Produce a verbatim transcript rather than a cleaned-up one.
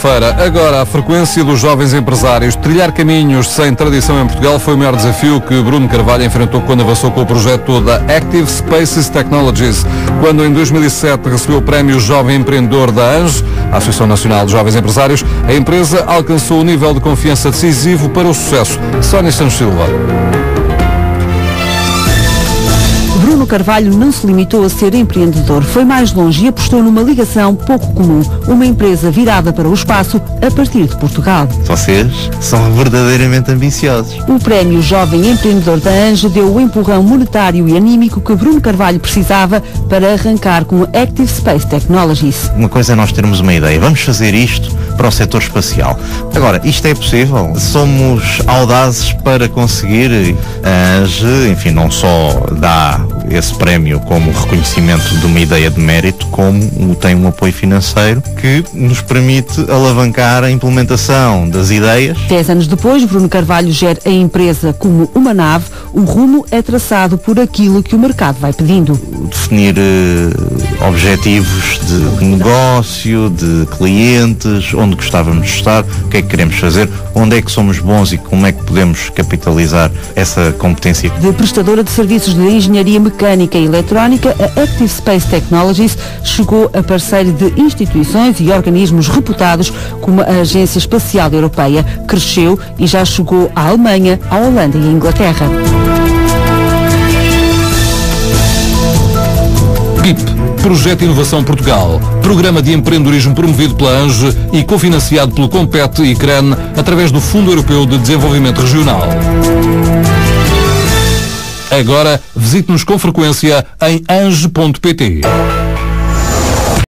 segunda-feira. Agora, a frequência dos jovens empresários. Trilhar caminhos sem tradição em Portugal foi o maior desafio que Bruno Carvalho enfrentou quando avançou com o projeto da Active Spaces Technologies, quando em dois mil e sete recebeu o prémio Jovem Empreendedor da ANGE, a Associação Nacional de Jovens Empresários. A empresa alcançou o nível de confiança decisivo para o sucesso. Sónia Santos Silva. Bruno Carvalho não se limitou a ser empreendedor, foi mais longe e apostou numa ligação pouco comum, uma empresa virada para o espaço a partir de Portugal. Vocês são verdadeiramente ambiciosos. O prémio Jovem Empreendedor da ANGE deu o empurrão monetário e anímico que Bruno Carvalho precisava para arrancar com a Active Space Technologies. Uma coisa é nós termos uma ideia, vamos fazer isto para o setor espacial. Agora, isto é possível? Somos audazes para conseguir. A ANGE, enfim, não só dá esse prémio como reconhecimento de uma ideia de mérito, como tem um apoio financeiro que nos permite alavancar a implementação das ideias. Dez anos depois, Bruno Carvalho gera a empresa como uma nave. O rumo é traçado por aquilo que o mercado vai pedindo. Definir uh, objetivos de negócio, de clientes, onde gostávamos de estar, o que é que queremos fazer, onde é que somos bons e como é que podemos capitalizar essa competência. De prestadora de serviços de engenharia mecânica e eletrónica, a Active Space Technologies chegou a parceiro de instituições e organismos reputados como a Agência Espacial Europeia. Cresceu e já chegou à Alemanha, à Holanda e à Inglaterra. P I P, Projeto Inovação Portugal, programa de empreendedorismo promovido pela ANGE e cofinanciado pelo Compete e CREN através do Fundo Europeu de Desenvolvimento Regional. Agora, visite-nos com frequência em ange ponto pt.